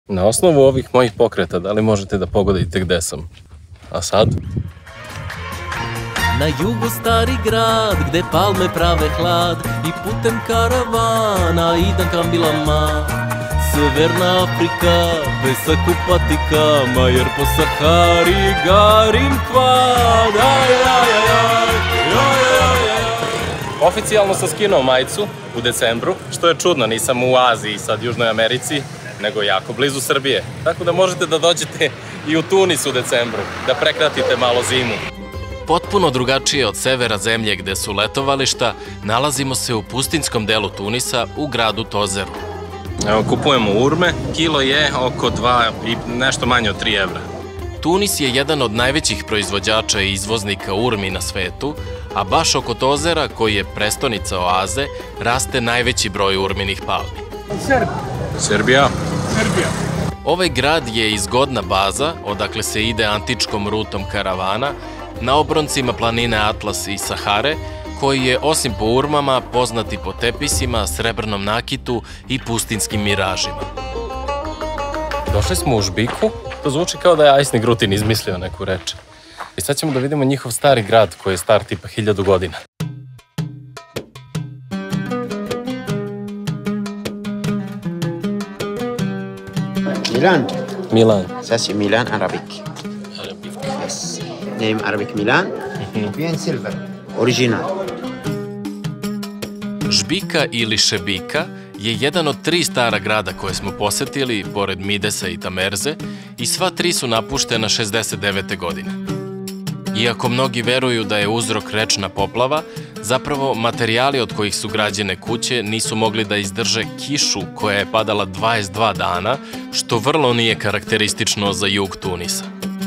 Na osnovu ovih mojih pokreta, da li možete da pogodite gde sam? A sad? Na jugu stari grad, gde palme prave hlad, i putem karavana idem ka Milama. Severna Afrika, pesak u patikama, jer po Sahari garim kvad. Oficijalno sam skinuo majicu u decembru, što je čudno, nisam u Aziji, sad Južnoj Americi, nego jako blizu Srbije. Tako da možete da dođete i u Tunis u decembru, da prekratite malo zimu. Potpuno drugačije od severa zemlje gde su letovališta, nalazimo se u pustinskom delu Tunisa u gradu Tozeru. Evo, kupujemo urme, kilo je oko 2 i nešto manje od 3 evra. Tunis je jedan od najvećih proizvođača i izvoznika urmi na svetu, a baš oko Tozera, koji je prestonica oaze, raste najveći broj urminih palmi. Srbija. Ovaj grad je izgodna baza, odakle se ide antičkom rutom karavana, na obroncima planine Atlas i Sahare, koji je osim po urmama poznati po tepisima, srebrnom nakitu i pustinskim miražima. Došli smo u Žbiku, to zvuči kao da je Ajsni Grutin izmislio neku reč. I sad ćemo da vidimo njihov stari grad koji je star tipa 1000 godina. Milan. Ça c'est Milan Arabic. Yes. Name Arabic Milan. Bien silver. Original. Žbika ili Šebika je jedan od 3 stara grada koje smo posetili, pored Midesa i Tamerze, i sva 3 su napuštena 69. godine. Iako mnogi veruju da je uzrok rečna poplava, zapravo materijali od kojih su građene kuće nisu mogli da izdrže kišu koja je padala 22 dana, što vrlo nije karakteristično za jug Tunisa.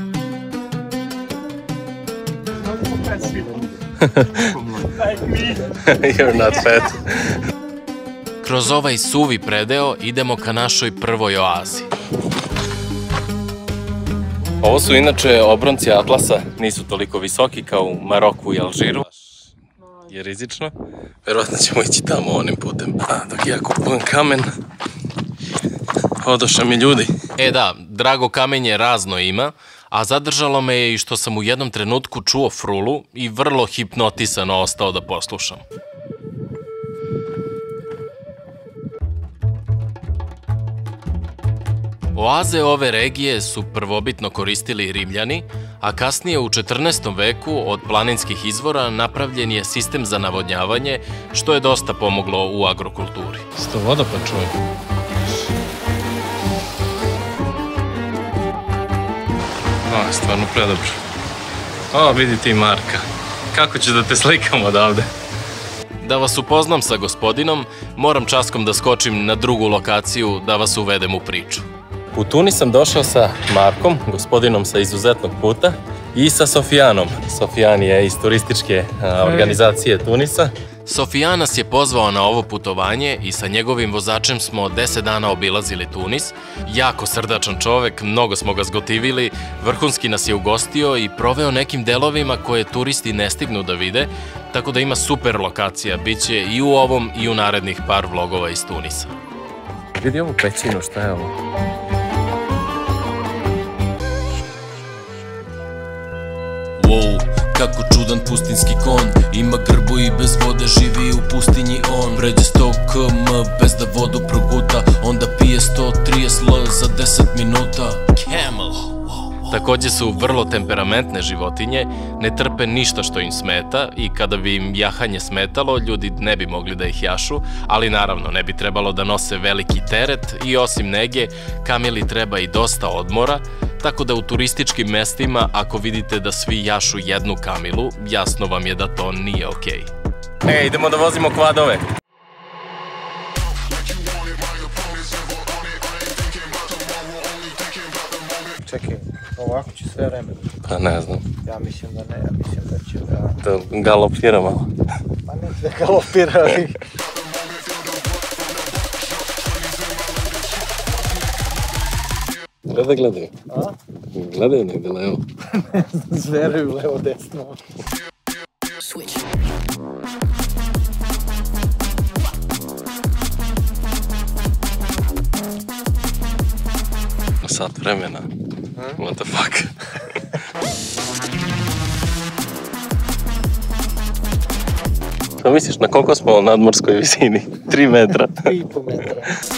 You're not fat. Kroz ovaj suvi predeo idemo ka našoj prvoj oazi. Ovo su inače obronci Atlasa, nisu toliko visoki kao u Maroku i Alžiru. Je rizično. Verovatno ćemo ići tamo onim putem. A dok ja kupujem kamen, odošao mi ljudi. Da, drago kamenje razno ima, a zadržalo me je i što sam u jednom trenutku čuo frulu i vrlo hipnotisano ostao da poslušam. Oaze ove regije su prvobitno koristili Rimljani, a kasnije u 14. veku od planinskih izvora napravljen je sistem za navodnjavanje, što je dosta pomoglo u agrokulturi. Sto voda pa čujem. Stvarno predobro. Vidite i Marka. Kako ću da te slikam odavde? Da vas upoznam sa gospodinom, moram časkom da skočim na drugu lokaciju da vas uvedem u priču. U Tunis sam došao sa Markom, gospodinom sa izuzetnog puta, i sa Sofijanom. Sofijan je iz turističke organizacije Tunisa. Sofijan nas je pozvao na ovo putovanje i sa njegovim vozačem smo 10 dana obilazili Tunis. Jako srdačan čovek, mnogo smo ga zgotivili, vrhunski nas je ugostio i proveo nekim delovima koje turisti ne stignu da vide, tako da ima super lokacija, bit će i u ovom i u narednih par vlogova iz Tunisa. Vidi ovu pećinu, šta je ovo? Wow, kako čudan pustinski konj, ima grbu i bez vode živi u pustinji on. Pređe 100 km bez da vodu proguta, onda pije 130 L za 10 minuta. Camel. Takođe su vrlo temperamentne životinje, ne trpe ništa što im smeta i kada bi im jahanje smetalo, ljudi ne bi mogli da ih jašu, ali naravno ne bi trebalo da nose veliki teret i osim nege, kamili treba i dosta odmora, tako da u turističkim mestima ako vidite da svi jašu jednu kamilu, jasno vam je da to nije okej. Idemo da vozimo kvadove. Čekaj, ovako će sve vreme. Pa ne znam. Ja mislim da ne, ja mislim da će da... Da galopira malo. Pa ne da galopira, ali... Gledaj. Gledaj negde levo. Ne znam, zveruju levo, desno. Sat vremena. What the fuck? Što misliš, na koliko smo u nadmorskoj visini? 3 metra. 3,5 metra.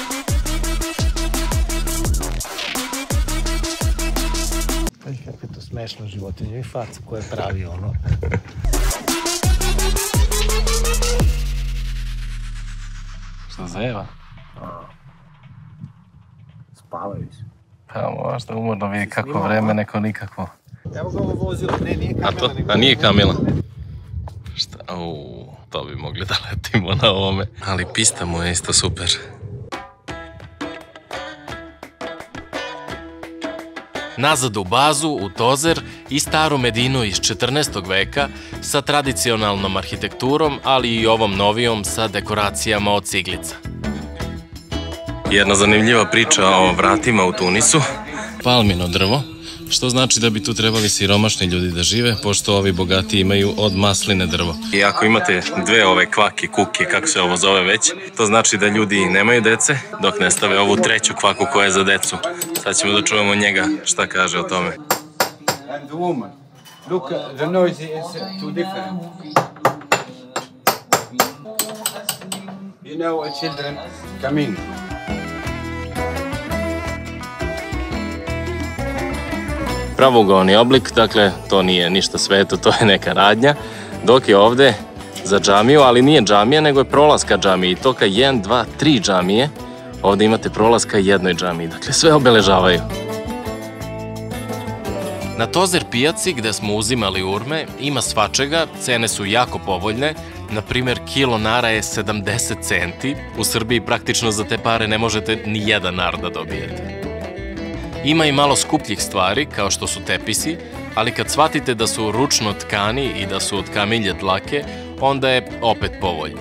Pazi kako je to smešno životinje i faca koje pravi ono. Šta zajeva? Spavaju se. Pa možda umorno vidi kako vreme, neko nikako. Evo ga ovo vozilo, ne, nije Kamila. A nije Kamila? Šta? To bi mogli da letimo na ovome. Ali pista mu je isto super. Nazad u bazu, u Tozer i staru Medinu iz 14. veka sa tradicionalnom arhitekturom, ali i ovom novijom sa dekoracijama od ciglica. Jedna zanimljiva priča o vratima u Tunisu. Palmino drvo, što znači da bi tu trebali siromašni ljudi da žive, pošto ovi bogati imaju od masline drvo. I ako imate dve ove kvake, kuke, kako se ovo zove već, to znači da ljudi nemaju dece, dok ne stave ovu treću kvaku koja je za decu. Sad ćemo da čujemo njega šta kaže o tome. And the woman. Look, the noise is too different. You know, children coming. Pravougaoni oblik, dakle, to nije ništa sveto, to je neka radnja, dok je ovde za džamiju, ali nije džamija, nego je prolaz ka džamiji. I to ka 1, 2, 3 džamije, ovde imate prolaz ka jednoj džamiji, dakle, sve obeležavaju. Na Tozer pijaci, gde smo uzimali urme, ima svačega, cene su jako povoljne, na primer, kilo nara je 70 centi, u Srbiji praktično za te pare ne možete ni 1 nar da dobijete. Ima i malo skupljih stvari, kao što su tepisi, ali kad shvatite da su ručno tkani i da su od kamilje dlake, onda je opet povoljno.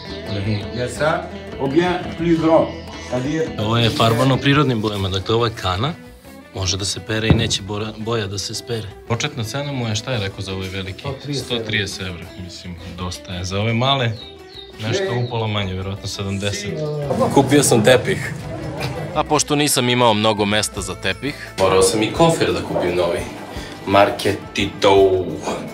Ovo je farbano prirodnim bojama, dakle ovo je kana, može da se pere i neće boja da se spere. Početna cena mu je, šta je rekao za ovaj veliki? 130 evra, mislim, dosta je. Za ove male, nešto upola manje, vjerojatno 70. Kupio sam tepih. A pošto nisam imao mnogo mesta za tepih, morao sam i kofer da kupim novi. Marke Tito.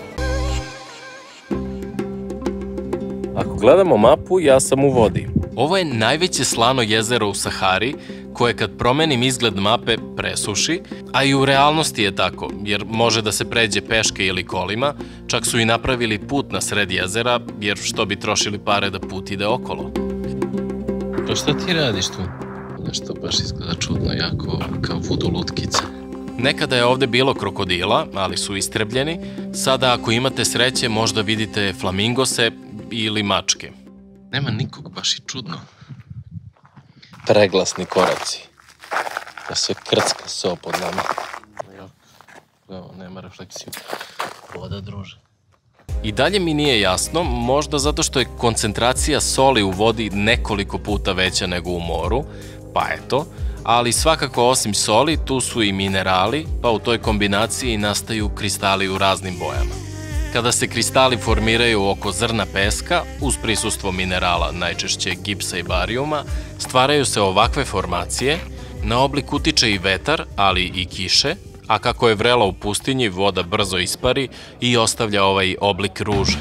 Ako gledamo mapu, ja sam u vodi. Ovo je najveće slano jezero u Sahari, koje kad promenim izgled mape presuši, a i u realnosti je tako, jer može da se pređe peške ili kolima, čak su i napravili put na sred jezera, jer što bi trošili pare da put ide okolo. Pa šta ti radiš tu? Nešto baš izgleda čudno, jako kao vudu lutkice. Nekada je ovde bilo krokodila, ali su istrebljeni. Sada ako imate sreće možda vidite flamingose ili mačke. Nema nikog, baš i čudno. Preglasni koraci. Da se krcka so pod nama. Evo, nema refleksiju. Voda, druže. I dalje mi nije jasno, možda zato što je koncentracija soli u vodi nekoliko puta veća nego u moru, pa eto, ali svakako osim soli tu su i minerali, pa u toj kombinaciji nastaju kristali u raznim bojama. Kada se kristali formiraju oko zrna peska, uz prisustvo minerala, najčešće gipsa i barijuma, stvaraju se ovakve formacije, na oblik utiče i vetar, ali i kiše, a kako je vrelo u pustinji, voda brzo ispari i ostavlja ovaj oblik ruže.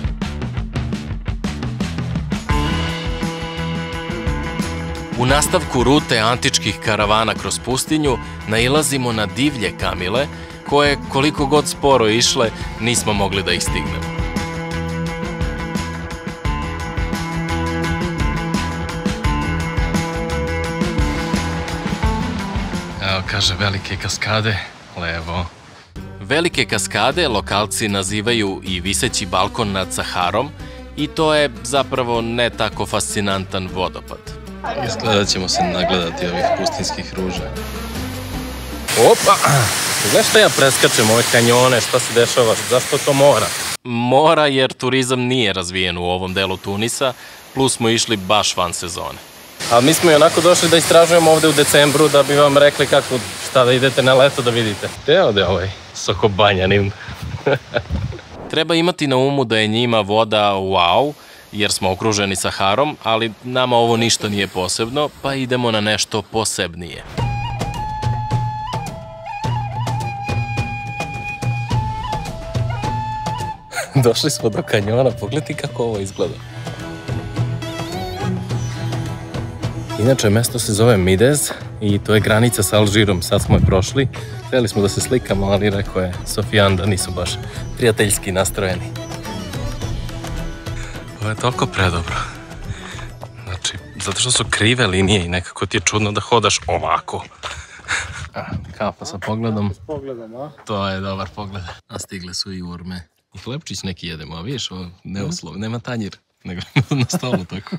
U nastavku rute antičkih karavana kroz pustinju nailazimo na divlje kamile, koje, koliko god sporo išle, nismo mogli da ih stignemo. Evo, kaže, velike kaskade, levo. Velike kaskade lokalci nazivaju i viseći balkon nad Saharom i to je zapravo ne tako fascinantan vodopad. Izgleda ćemo se nagledati ovih pustinskih ruža. Opa! Znaš šta ja preskačem ove kanjone, šta se dešava, zašto to mora? Mora jer turizam nije razvijen u ovom delu Tunisa, plus smo išli baš van sezone. Ali mi smo i onako došli da istražujemo ovde u decembru da bi vam rekli kako, šta da idete na leto da vidite. Gde ovde ovaj Sokobanjanin? Treba imati na umu da je njima voda wow, jer smo okruženi Saharom, ali nama ovo ništa nije posebno, pa idemo na nešto posebnije. Došli smo do kanjona, pogledaj kako ovo izgleda. Inače, mesto se zove Midez i to je granica sa Alžirom, sad smo je prošli. Htjeli smo da se slikamo, ali rekao je Sofijan da nisu baš prijateljski nastrojeni. Ovo je toliko predobro. Znači, zato što su krive linije i nekako ti je čudno da hodaš ovako. Kafa sa pogledom. S pogledom, a? To je dobar pogled. A stigle su i urme. I hlebčić neki jedemo, a vidiš, ovo neuslov, nema tanjir, nego na stolu tako.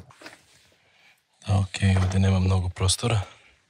Ok, ovdje nema mnogo prostora.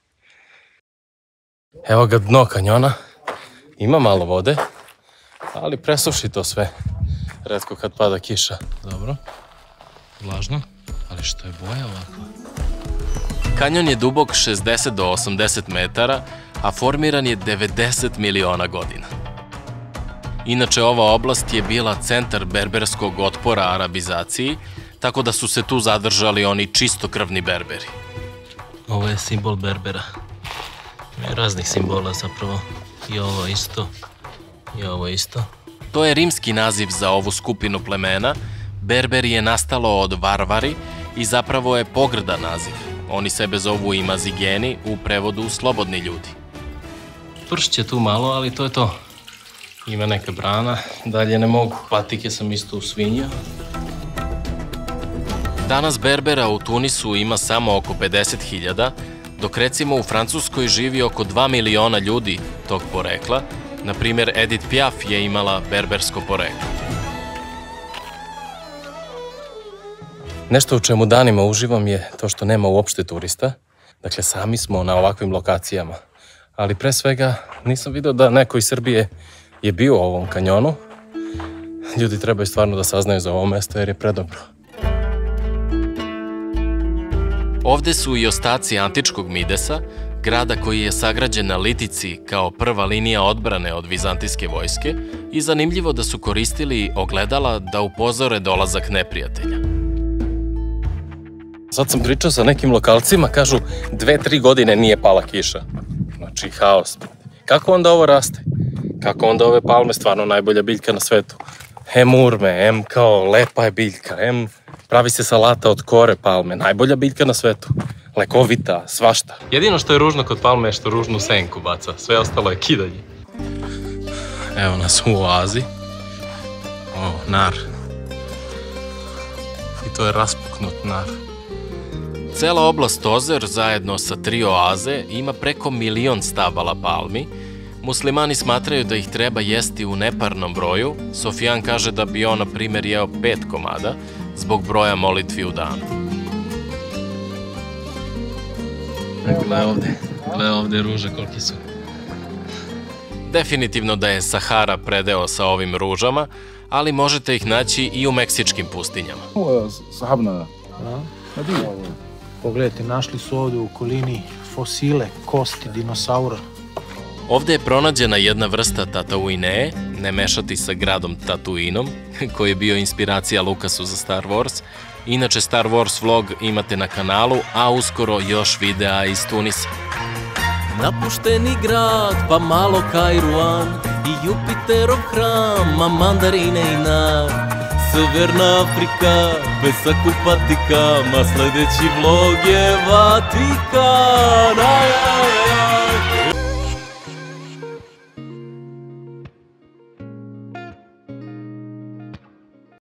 Evo ga dno kanjona. Ima malo vode, ali presuši to sve. Retko kad pada kiša. Dobro, vlažno, ali što je boja ovako? Kanjon je dubok 60 do 80 metara, a formiran je 90 miliona godina. Inače, ova oblast je bila centar berberskog otpora arabizaciji, tako da su se tu zadržali oni čistokrvni berberi. Ovo je simbol berbera. Ima raznih simbola zapravo. I ovo isto. I ovo isto. To je rimski naziv za ovu skupinu plemena. Berberi je nastalo od varvari i zapravo je pogrdan naziv. Oni sebe zovu i mazigeni, u prevodu slobodni ljudi. Pršće tu malo, ali to je to. Ima neka brana, dalje ne mogu. Patike sam isto usvinjio. Danas berbera u Tunisu ima samo oko 50.000, dok recimo u Francuskoj živi oko 2 miliona ljudi tog porekla. Naprimjer, Edith Piaf je imala berbersko poreklo. Nešto u čemu danima uživam je to što nema uopšte turista. Dakle, sami smo na ovakvim lokacijama. Ali pre svega nisam vidio da neko iz Srbije je bio u ovom kanjonu. Ljudi trebaju stvarno da saznaju za ovo mesto jer je predobro. Ovde su i ostaci antičkog Midesa, grada koji je sagrađen na litici kao prva linija odbrane od vizantijske vojske i zanimljivo da su koristili ogledala da upozore dolazak neprijatelja. Sad sam pričao sa nekim lokalcima, kažu 2-3 godine nije pala kiša. Znači, haos. Kako onda ovo raste? Kako onda ove palme, stvarno najbolja biljka na svetu? Em urme, em kao lepa je biljka, em pravi se salata od kore palme, najbolja biljka na svetu. Lekovita, svašta. Jedino što je ružno kod palme je što ružnu senku baca, sve ostalo je kidanje. Evo nas u oazi. O, nar. I to je raspuknut nar. Cela oblast Ozer, zajedno sa 3 oaze, ima preko 1.000.000 stabala palmi. Muslimani smatraju da ih treba jesti u neparnom broju. Sofijan kaže da bi on, na primjer, jeo 5 komada zbog broja molitvi u danu. Gle ovde ruže koliki su. Definitivno da je Sahara predeo sa ovim ružama, ali možete ih naći i u meksičkim pustinjama. Pogledajte, našli su ovdje u okolini fosile, kosti dinosaura. Ovde je pronađena jedna vrsta Tatooine, ne mešati sa gradom Tatooinom, koji je bio inspiracija Lukasu za Star Wars. Inače, Star Wars vlog imate na kanalu, a uskoro još videa iz Tunisa. Napušteni grad, pa malo Kairuan, i Jupiterov hram, a mandarine i nar. Severna Afrika, pesak u patikama, sledeći vlog je Vatikan.